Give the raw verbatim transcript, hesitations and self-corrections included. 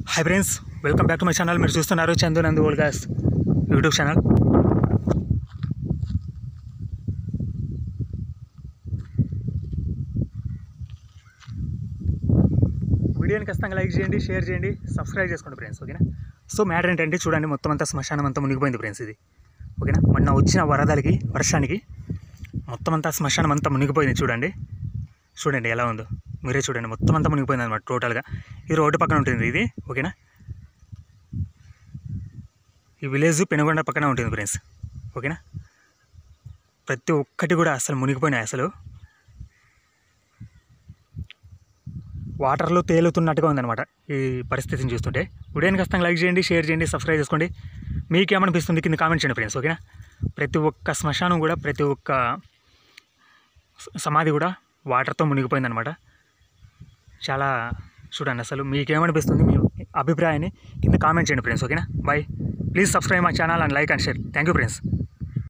Hi friends welcome back to my channel మీరు చూస్తున్నారు చందు నందు ఓల్గాస్ యూట్యూబ్ ఛానల్। వీడియోని ఖచ్చితంగా లైక్ చేయండి, షేర్ చేయండి, సబ్స్క్రైబ్ చేసుకోండి ఫ్రెండ్స్, ఓకేనా। సో మ్యాటర్ ఏంటంటే చూడండి, మొత్తం అంతా శ్మశానం అంతా మునిగిపోయింది ఫ్రెండ్స్, ఇది ఓకేనా। మొన్న వచ్చిన వరదలకి వర్షానికి మొత్తం అంతా శ్మశానం అంతా మునిగిపోయింది, చూడండి చూడండి ఎలా ఉందో మీరే చూడండి, మొత్తం అంతా మునిగిపోయింది అనమాట టోటల్గా। ఈ రోడ్డు పక్కన ఉంటుంది ఇది, ఓకేనా। ఈ విలేజ్ పెనుగొండ పక్కన ఉంటుంది ఫ్రెండ్స్, ఓకేనా। ప్రతి ఒక్కటి కూడా అసలు మునిగిపోయినాయి, అసలు వాటర్లో తేలుతున్నట్టుగా ఉందన్నమాట ఈ పరిస్థితిని చూస్తుంటే। వీడియోని ఖచ్చితంగా లైక్ చేయండి, షేర్ చేయండి, సబ్స్క్రైబ్ చేసుకోండి। మీకేమనిపిస్తుంది కింద కామెంట్ చేయండి ఫ్రెండ్స్, ఓకేనా। ప్రతి ఒక్క శ్మశానం కూడా, ప్రతి ఒక్క సమాధి కూడా వాటర్తో మునిగిపోయిందనమాట। చాలా చూడండి, అసలు మీకేమనిపిస్తుంది, మీ అభిప్రాయాన్ని కింద కామెంట్ చేయండి ఫ్రెండ్స్, ఓకేనా। Bye, please subscribe my channel and like and share. Thank you friends.